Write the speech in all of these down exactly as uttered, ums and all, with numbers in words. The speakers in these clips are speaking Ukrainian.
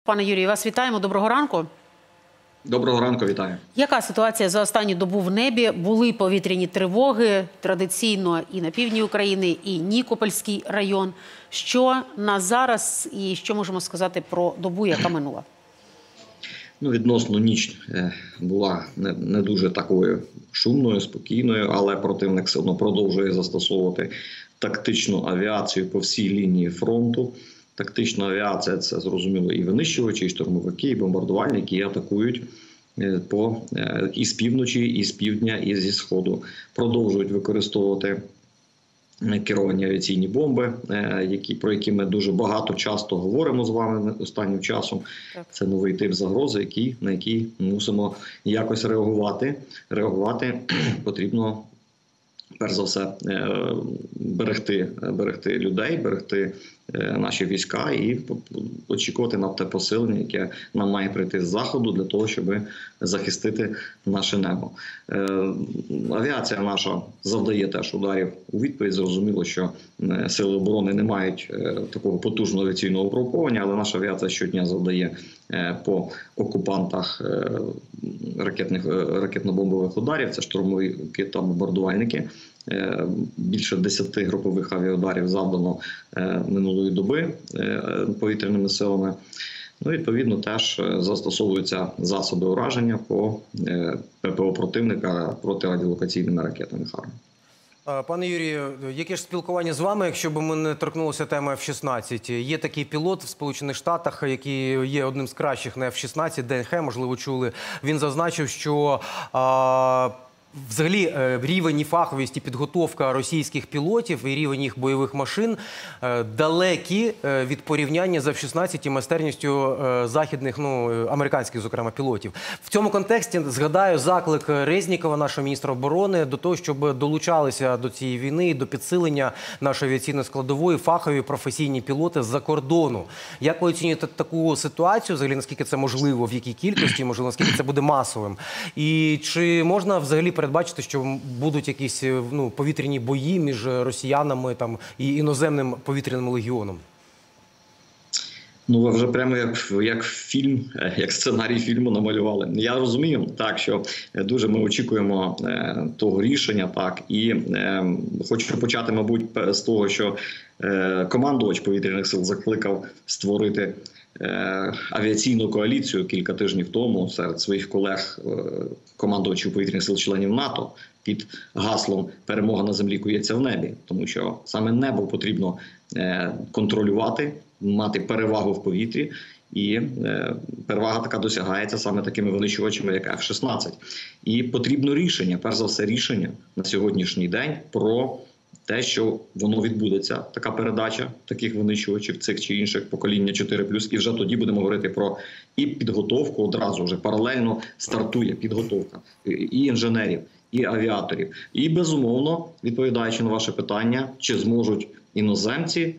Пане Юрію, вас вітаємо. Доброго ранку. Доброго ранку, вітаю. Яка ситуація за останню добу в небі? Були повітряні тривоги традиційно і на півдні України, і Нікопольський район. Що на зараз і що можемо сказати про добу, яка минула? Ну, відносно ніч була не, не дуже такою шумною, спокійною, але противник все одно продовжує застосовувати тактичну авіацію по всій лінії фронту. Тактична авіація – це, зрозуміло, і винищувачі, і штурмовики, і бомбардувальники, які атакують по, і з півночі, і з півдня, і зі сходу. Продовжують використовувати керовані авіаційні бомби, які, про які ми дуже багато часто говоримо з вами останнім часом. Так. Це новий тип загрози, який, на який мусимо якось реагувати. Реагувати потрібно, перш за все, берегти, берегти людей, берегти наші війська і очікувати на те посилення, яке нам має прийти з заходу для того, щоб захистити наше небо. Авіація наша завдає теж ударів у відповідь. Зрозуміло, що сили оборони не мають такого потужного авіаційного угруповання, але наша авіація щодня завдає по окупантах ракетних, ракетно-бомбових ударів. Це штурмовики та бомбардувальники. Більше десяти групових авіаударів завдано минулої доби повітряними силами. Ну, відповідно, теж застосовуються засоби ураження по ППО противника протирадіолокаційними ракетами «Харм». Пане Юрію, яке ж спілкування з вами, якщо б ми не торкнулися теми еф шістнадцять? Є такий пілот в Сполучених Штатах, який є одним з кращих на еф шістнадцять, ДНХ, можливо, чули. Він зазначив, що а, взагалі рівень і фаховість і підготовка російських пілотів і рівень їх бойових машин далекі від порівняння з еф шістнадцять і майстерністю західних, ну, американських, зокрема, пілотів. В цьому контексті згадаю заклик Резнікова, нашого міністра оборони, до того, щоб долучалися до цієї війни, до підсилення нашої авіаційної складової фахові професійні пілоти з-за кордону. Як ви оцінюєте таку ситуацію, взагалі, наскільки це можливо, в якій кількості, можливо, наскільки це буде масовим? І чи можна взагалі передбачити, що будуть якісь, ну, повітряні бої між росіянами там, і іноземним повітряним легіоном? Ну, ви вже прямо як, як фільм, як сценарій фільму намалювали. Я розумію, так, що дуже ми очікуємо е, того рішення, так, і е, хочу почати, мабуть, з того, що е, командувач повітряних сил закликав створити е, авіаційну коаліцію кілька тижнів тому серед своїх колег, е, командувачів повітряних сил членів НАТО, під гаслом «Перемога на землі кується в небі», тому що саме небо потрібно е, контролювати, мати перевагу в повітрі, і е, перевага така досягається саме такими винищувачами, як еф шістнадцять. І потрібно рішення, перш за все рішення на сьогоднішній день про те, що воно відбудеться, така передача таких винищувачів, цих чи інших покоління чотири плюс, і вже тоді будемо говорити про і підготовку, одразу вже паралельно стартує підготовка і інженерів, і авіаторів. І, безумовно, відповідаючи на ваше питання, чи зможуть іноземці,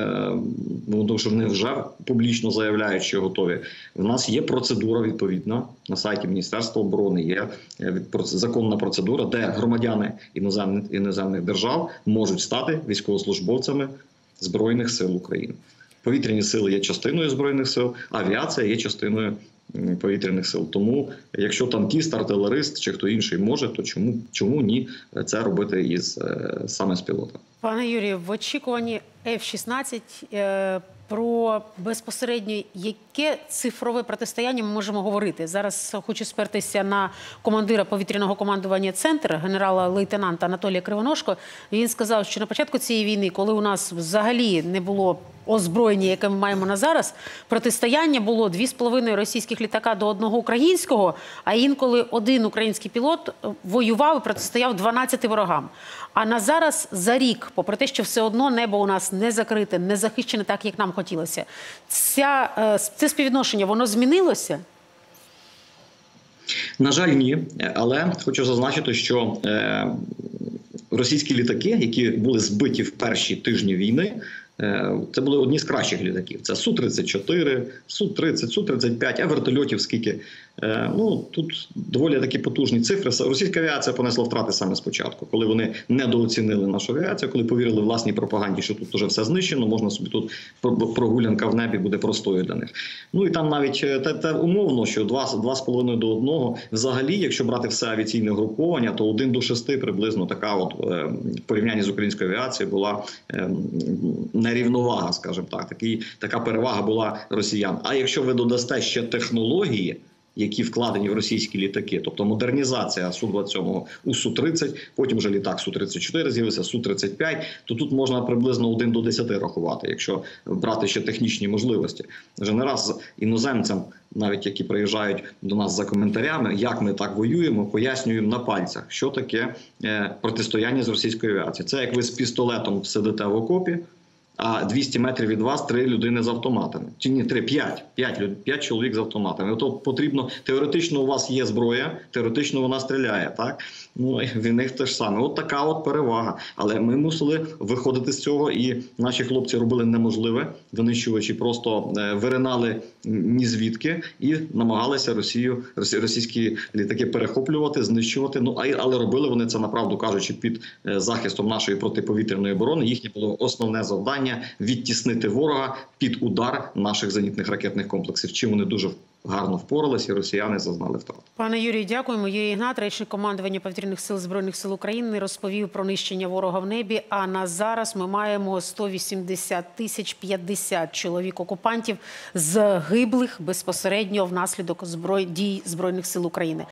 тому що вони вже публічно заявляють, що готові. У нас є процедура відповідна на сайті Міністерства оборони, є законна процедура, де громадяни іноземних, іноземних держав можуть стати військовослужбовцями Збройних сил України. Повітряні сили є частиною Збройних сил, авіація є частиною повітряних сил. Тому, якщо танкіст, артилерист чи хто інший може, то чому, чому ні це робити із, саме з пілота? Пане Юрію, в очікуванні еф шістнадцять е, про безпосередньо яке цифрове протистояння ми можемо говорити? Зараз хочу спертися на командира повітряного командування «Центр», генерала-лейтенанта Анатолія Кривоножко. Він сказав, що на початку цієї війни, коли у нас взагалі не було озброєння, яке ми маємо на зараз, протистояння було дві з половиною російських літака до одного українського, а інколи один український пілот воював і протистояв дванадцяти ворогам. А на зараз за рік, попри те, що все одно небо у нас не закрите, не захищене так, як нам хотілося, ця, це співвідношення, воно змінилося? На жаль, ні. Але хочу зазначити, що е, російські літаки, які були збиті в перші тижні війни, Це були одні з кращих літаків. Це Су тридцять чотири, Су тридцять, Су тридцять п'ять, а вертольотів скільки. Ну, тут доволі такі потужні цифри. Російська авіація понесла втрати саме спочатку, коли вони недооцінили нашу авіацію, коли повірили власній пропаганді, що тут вже все знищено, можна собі тут прогулянка в небі буде простою для них. Ну і там навіть те, те умовно, що два з половиною до одного. Взагалі, якщо брати все авіаційне груповання, то один до шести приблизно така от в порівнянні з українською авіацією була нерівновага, скажімо так, такий, така перевага була росіян. А якщо ви додасте ще технології, які вкладені в російські літаки, тобто модернізація Су двадцять сім у Су тридцять, потім вже літак Су тридцять чотири з'явився, Су тридцять п'ять, то тут можна приблизно один до десяти рахувати, якщо брати ще технічні можливості. Вже не раз іноземцям, навіть які приїжджають до нас за коментарями, як ми так воюємо, пояснюємо на пальцях, що таке протистояння з російською авіацією. Це як ви з пістолетом сидите в окопі, а двісті метрів від вас три людини з автоматами. Чи ні, три, п'ять. П'ять, п'ять чоловік з автоматами. Ото потрібно, теоретично у вас є зброя, теоретично вона стріляє, так? Ну, і в них те ж саме. От така от перевага. Але ми мусили виходити з цього, і наші хлопці робили неможливе. Винищувачі просто виринали ні звідки і намагалися Росію, російські літаки перехоплювати, знищувати. Ну, але робили вони це, направду кажучи, під захистом нашої протиповітряної оборони. Їхнє було основне завдання – відтіснити ворога під удар наших зенітних ракетних комплексів. Чим вони дуже гарно впоралися, і росіяни зазнали втрат. Пане Юрію, дякуємо. Юрій Ігнат, речник командування повітряних сил Збройних сил України, розповів про нищення ворога в небі. А на зараз ми маємо сто вісімдесят тисяч п'ятдесят чоловік окупантів загиблих безпосередньо внаслідок зброй... дій Збройних сил України.